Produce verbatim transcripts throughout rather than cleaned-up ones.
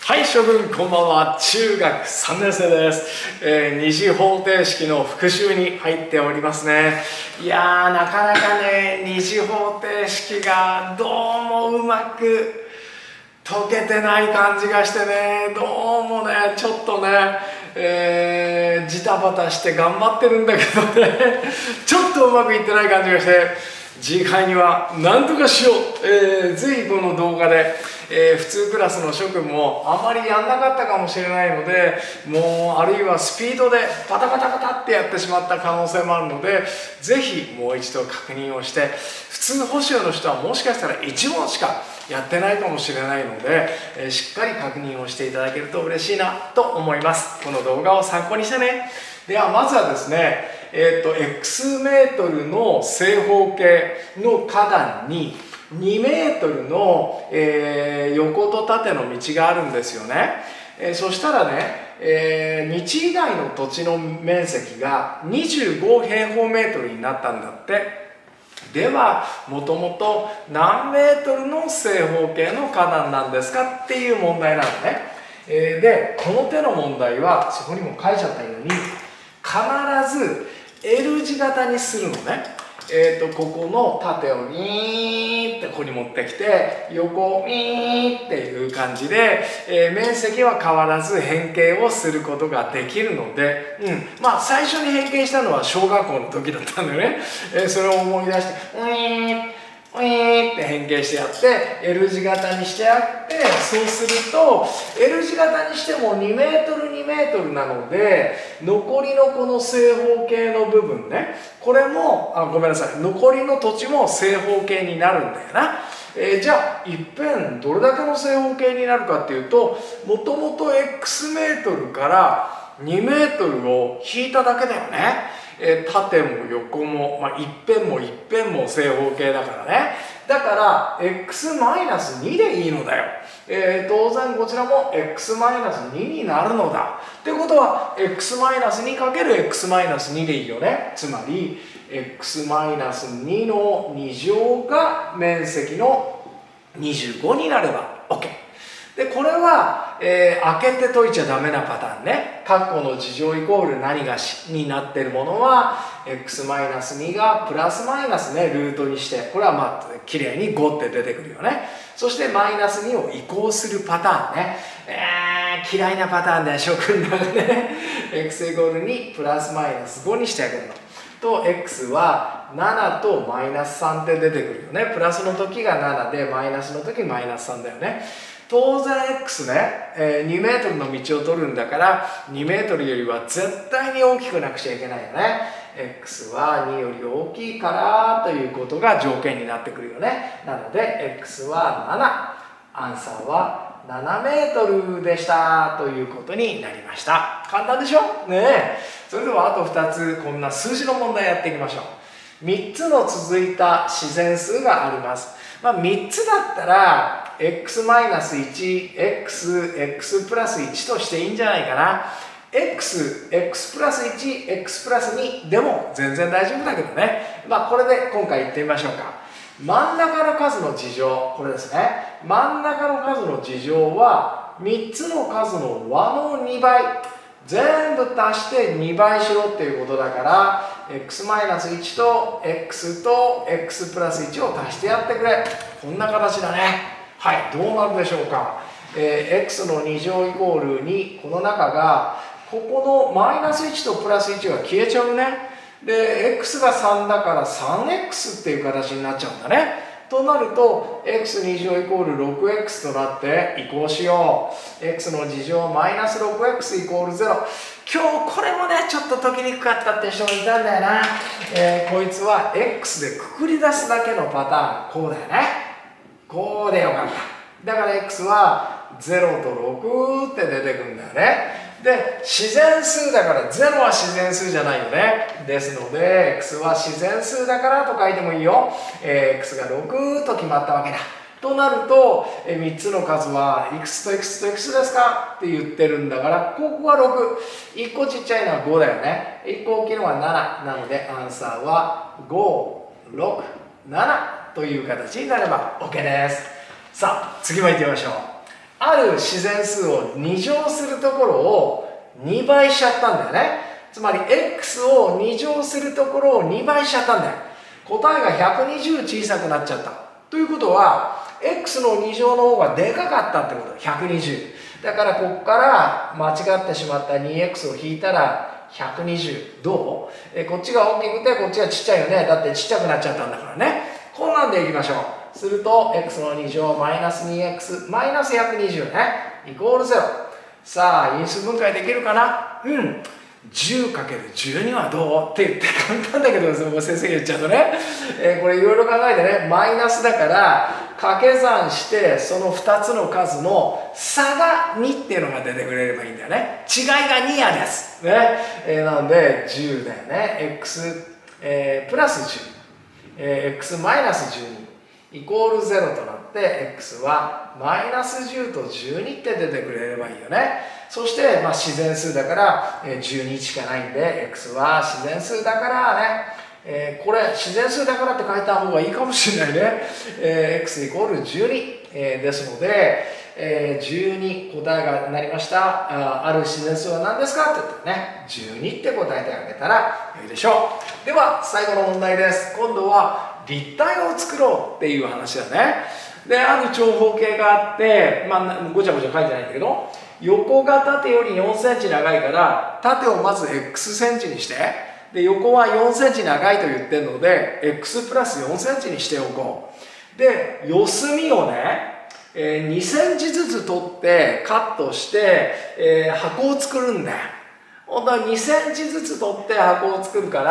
はい、諸君こんばんは。中学さんねん生です。えー、二次方程式の復習に入っておりますね。いやー、なかなかね、二次方程式がどうもうまく解けてない感じがしてね、どうもね、ちょっとね、えー、ジタバタして頑張ってるんだけどね、ちょっとうまくいってない感じがして、次回には何とかしよう。えー、ぜひこの動画で、えー、普通クラスの諸君もあまりやんなかったかもしれないので、もうあるいはスピードでパタパタパタってやってしまった可能性もあるので、ぜひもう一度確認をして、普通補習の人はもしかしたらいち問しかやってないかもしれないので、えー、しっかり確認をしていただけると嬉しいなと思います。この動画を参考にしてね。ではまずはですね、えー、と X メートルの正方形の花壇ににメートルの、えー、横と縦の道があるんですよね。えー、そしたらね、えー、道以外の土地の面積がにじゅうご平方メートルになったんだって。ではもともと何メートルの正方形の花壇なんですかっていう問題なのね。えー、でこの手の問題はそこにも書いちゃったように必ず L 字型にするのね。えー、とここの縦をウィーンってここに持ってきて横をウィーンっていう感じで、えー、面積は変わらず変形をすることができるので、うん、まあ最初に変形したのは小学校の時だったんだよね。えー、それを思い出してウィーンウィーンって変形してやって L 字型にしてやって、そうすると L 字型にしてもにメートルにメートルなので、残りのこの正方形の部分ね、これもあごめんなさい残りの土地も正方形になるんだよな。えー、じゃあいっぺんどれだけの正方形になるかっていうと、もともと X メートルからにメートルを引いただけだよね。えー、縦も横も、まあ、一辺も一辺も正方形だからね。だから エックスマイナスに でいいのだよ。えー、当然こちらも エックスマイナスに になるのだ。ってことは エックスマイナスにかけるエックスマイナスに でいいよね。つまり エックスマイナスに のに乗が面積のにじゅうごになれば OK。でこれは、えー、開けて解いちゃダメなパターンね。括弧の事乗イコール何がしになっているものは エックスマイナスに がプラスマイナスねルートにして、これはまあきれいにごって出てくるよね。そしてマイナスにを移行するパターンね。えー、嫌いなパターンで諸君らがねx イコールにプラスマイナスごにしてあげるのと、 x はななとマイナスさんって出てくるよね。プラスの時がななでマイナスの時マイナスさんだよね。当然 X ね、えー、にメートルの道を取るんだからにメートルよりは絶対に大きくなくちゃいけないよね。 X はにより大きいからということが条件になってくるよね。なので X はなな、アンサーはななメートルでしたということになりました。簡単でしょねえ。それではあとふたつこんな数字の問題やっていきましょう。みっつの続いた自然数があります。まあ、みっつだったら エックスマイナスいち、X、X プラスいちとしていいんじゃないかな。X、X プラスいち、X プラスにでも全然大丈夫だけどね。まあこれで今回いってみましょうか。真ん中の数の事乗、これですね。真ん中の数の事乗はみっつの数の和のにばい。全部足してにばいしろっていうことだから エックスマイナスいち と X と X プラスいちを足してやってくれ。こんな形だね。はい、どうなるでしょうか。えー、X のに乗イコールに、この中がここのマイナスいちとプラスいちが消えちゃうね。で X がさんだから スリーエックス っていう形になっちゃうんだね。となると エックスに 乗イコール ろくエックス となって移行しよう。 X の事乗マイナス ろくエックス イコールゼロ。今日これもねちょっと解きにくかったって人もいたんだよな。えー、こいつは X でくくり出すだけのパターン、こうだよね。こうでよかった。だから X はゼロとろくって出てくるんだよね。で自然数だからゼロは自然数じゃないよね。ですので X は自然数だからと書いてもいいよ。えー、X がろくと決まったわけだ。となるとえみっつの数はいくつといくつといくつですかって言ってるんだから、ここはろく、いっこちっちゃいのはごだよね。いっこ大きいのはなななのでアンサーはご、ろく、ななという形になれば OK です。さあ次も行ってみましょう。 ある自然数をに乗するところをにばいしちゃったんだよね。つまり x をに乗するところをにばいしちゃったんだよ。答えがひゃくにじゅう小さくなっちゃった。ということは x のに乗の方がでかかったってこと。ひゃくにじゅう。だからここから間違ってしまった にエックス を引いたらひゃくにじゅう。どう？えこっちが大きくてこっちがちっちゃいよね。だってちっちゃくなっちゃったんだからね。こんなんでいきましょう。すると x のに乗マイナス にエックス マイナスひゃくにじゅうね。イコールゼロ。さあ因数分解できるかな？うん。じゅうかけるじゅうに はどうって言って簡単だけど先生言っちゃうとね、えー、これいろいろ考えてね、マイナスだから掛け算してそのふたつの数の差がにっていうのが出てくれればいいんだよね。違いがにやです、ねえー、なのでじゅうだよね。 x、えー、プラスじゅう、えー、x マイナスじゅうにイコールゼロとなって x はマイナスじゅうとじゅうにって出てくれればいいよね。そして、まあ、自然数だからじゅうにしかないんで x は自然数だからね、えー、これ自然数だからって書いた方がいいかもしれないね、えー、x イコールじゅうに、えー、ですので、えー、じゅうに答えがなりました。 あ, ある自然数は何ですかって言ってねじゅうにって答えてあげたらいいでしょう。では最後の問題です。今度は立体を作ろうっていう話だね。である長方形があって、まあ、ごちゃごちゃ書いてないんだけど、横が縦よりよんセンチ長いから縦をまず x センチにして、で横はよんセンチ長いと言ってるので x プラスよんセンチにしておこう。で四隅をね、えー、にセンチずつ取ってカットして、えー、箱を作るんだよ。本当はにセンチずつ取って箱を作るから、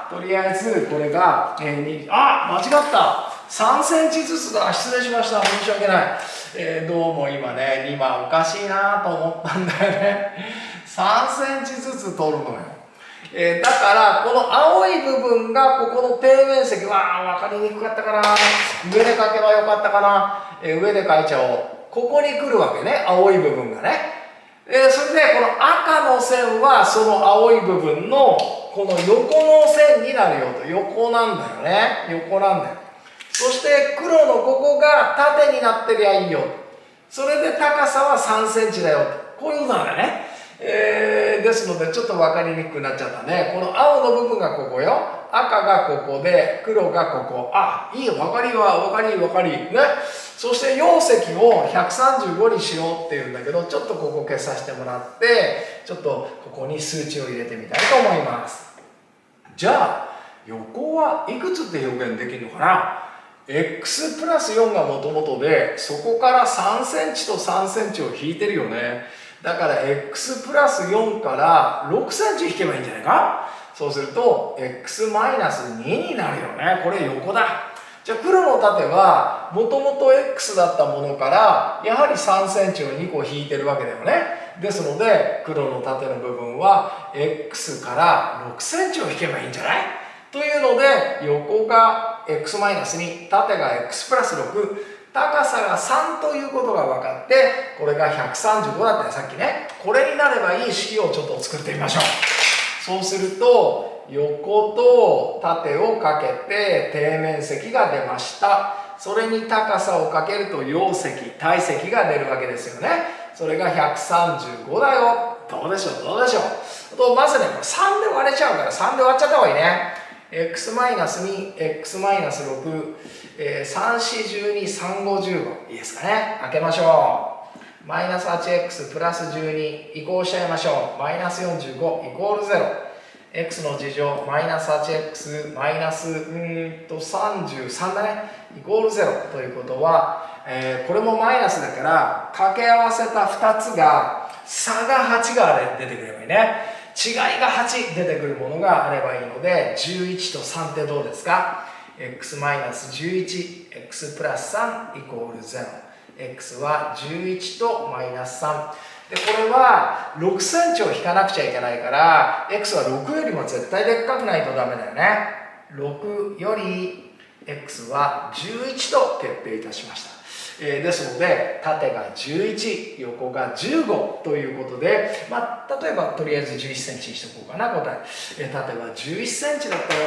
とりあえずこれが、えー、あ間違ったさんセンチずつだ。失礼しました。申し訳ない。えー、どうも今ね、今おかしいなと思ったんだよね。さんセンチずつ取るのよ。えー、だから、この青い部分がここの底面積は分かりにくかったかな。上で書けばよかったかな。えー、上で書いちゃおう。ここに来るわけね。青い部分がね。えー、それで、この赤の線はその青い部分のこの横の線になるよと。横なんだよね。横なんだよ。そして黒のここが縦になってりゃいいよ。それで高さはさんセンチだよ。こういうことなんだね。えー、ですのでちょっと分かりにくくなっちゃったね。この青の部分がここよ。赤がここで黒がここ。あ、いいよ。分かりは分かり分かり。ね。そして容積をひゃくさんじゅうごにしようっていうんだけど、ちょっとここ消させてもらってちょっとここに数値を入れてみたいと思います。じゃあ横はいくつって表現できるのかな。x プラスよんがもともとで、そこからさんセンチとさんセンチを引いてるよね。だから x プラスよんからろくセンチ引けばいいんじゃないか。そうすると x マイナスにになるよね。これ横だ。じゃあ黒の縦はもともと x だったものからやはりさんセンチをにこ引いてるわけだよね。ですので黒の縦の部分は x からろくセンチを引けばいいんじゃないというので、横が x マイナスに、縦が x プラスろく、高さがさんということが分かって、これがひゃくさんじゅうごだったよ、さっきね。これになればいい式をちょっと作ってみましょう。そうすると、横と縦をかけて底面積が出ました。それに高さをかけると容積、体積が出るわけですよね。それがひゃくさんじゅうごだよ。どうでしょう、どうでしょう。とまずね、さんで割れちゃうからさんで割っちゃった方がいいね。x マイナスに、x マイナスろく、えー、さん、よん、じゅうに、さん、ご、じゅうご。いいですかね。開けましょう。マイナス はちエックス プラスじゅうに移行しちゃいましょう。マイナスよんじゅうごイコールゼロ。x の次乗マイナス はちエックス マイナスうんとさんじゅうさんだね。イコールゼロということは、えー、これもマイナスだから掛け合わせたふたつが差がはちが出てくればいいね。違いがはち出てくるものがあればいいので、じゅういちとさんってどうですか。 x マイナスじゅういち、x プラスさんイコールゼロ。x はじゅういちとマイナスさん。で、これはろくセンチを引かなくちゃいけないから、x はろくよりも絶対でっかくないとダメだよね。ろくより x はじゅういちと決定いたしました。えー、ですので縦がじゅういち、横がじゅうごということで、まあ、例えばとりあえずじゅういっセンチにしておこうかな答え。えー、縦はじゅういっセンチだったよ。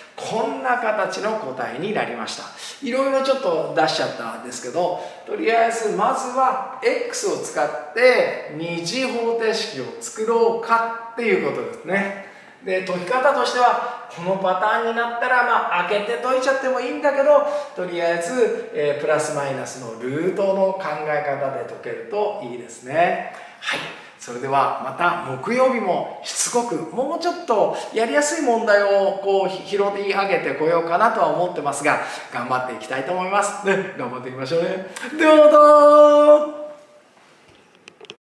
こんな形の答えになりました。いろいろちょっと出しちゃったんですけど、とりあえずまずは X を使って二次方程式を作ろうかっていうことですね。で、解き方としてはこのパターンになったら、まあ開けて解いちゃってもいいんだけど、とりあえず、えー、プラスマイナスのルートの考え方で解けるといいですね。はい、それではまた木曜日もしつこくもうちょっとやりやすい問題をこう拾い上げてこようかなとは思ってますが、頑張っていきたいと思います。ね、頑張っていきましょうね。ではまた。